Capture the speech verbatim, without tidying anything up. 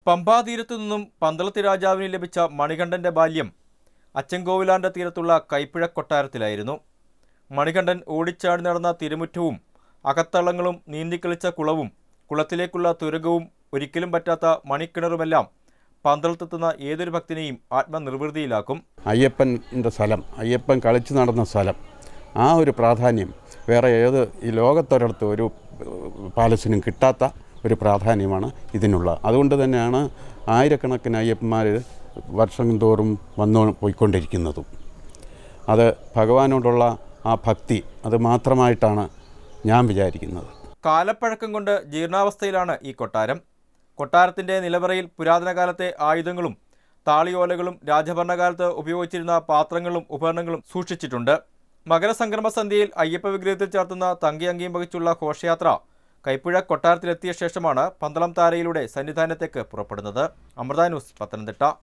പമ്പാതീരത്തു നിന്നും പന്തളത്ത് രാജാവിന് ലഭിച്ച മണികണ്ഠന്റെ ബാല്യം അച്ചൻകോവിലാറിന്റെ തീരത്തുള്ള കൈപ്പിഴ കൊട്ടാരത്തിലായിരുന്നു. മണികണ്ഠൻ ഓടിച്ചാടി നടന്ന തിരുമുറ്റവും അകത്തളങ്ങളും നീന്തിക്കളിച്ച കുളവും കുളത്തിലേക്കുള്ള തുരകവും ഒരിക്കലും പറ്റാത്ത മണിക്കിണറുമെല്ലാം പന്തളത്തെത്തുന്ന ഏതൊരു ഭക്തനെയും ആത്മനിർവൃതിയിലാക്കും. അയ്യപ്പൻ്റെ സ്ഥലം, അയ്യപ്പൻ കളിച്ചു നടന്ന സ്ഥലം, ആ ഒരു പ്രാധാന്യം വേറെ ഏത് ഈ ലോകത്തൊരിടത്ത് ഒരു പാലസിനും കിട്ടാത്ത ഒരു പ്രാധാന്യമാണ് ഇതിനുള്ള. അതുകൊണ്ട് തന്നെയാണ് ആയിരക്കണക്കിന് അയ്യപ്പന്മാർ വർഷം തോറും വന്നു പോയിക്കൊണ്ടിരിക്കുന്നതും. അത് ഭഗവാനോടുള്ള ആ ഭക്തി അത് മാത്രമായിട്ടാണ് ഞാൻ വിചാരിക്കുന്നത്. കാലപ്പഴക്കം കൊണ്ട് ജീർണാവസ്ഥയിലാണ് ഈ കൊട്ടാരം. കൊട്ടാരത്തിൻ്റെ നിലവറയിൽ പുരാതന കാലത്തെ ആയുധങ്ങളും താളിയോലകളും രാജഭരണകാലത്ത് ഉപയോഗിച്ചിരുന്ന പാത്രങ്ങളും ഉപകരണങ്ങളും സൂക്ഷിച്ചിട്ടുണ്ട്. മകരസംക്രമ സന്ധ്യയിൽ അയ്യപ്പ വിഗ്രഹത്തിൽ ചാർത്തുന്ന തങ്കിയങ്കിയും വഹിച്ചുള്ള ഘോഷയാത്ര കൈപ്പുഴ കൊട്ടാരത്തിലെത്തിയ ശേഷമാണ് പന്തളം താരയിലൂടെ സന്നിധാനത്തേക്ക് പുറപ്പെടുന്നത്. അമൃത ന്യൂസ്, പത്തനംതിട്ട.